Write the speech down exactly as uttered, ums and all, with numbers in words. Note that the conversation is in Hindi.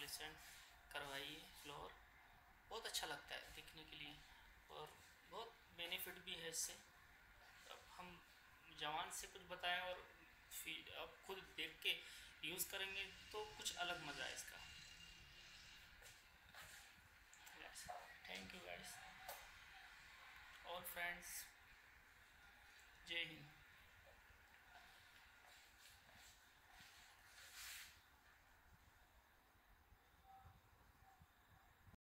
ट्रांसपेरेंट करवाइए फ्लोर, बहुत अच्छा लगता है दिखने के लिए और बहुत बेनिफिट भी है इससे। अब हम जवान से कुछ बताएं और फिर अब खुद देख के यूज़ करेंगे तो कुछ अलग मज़ा है इसका।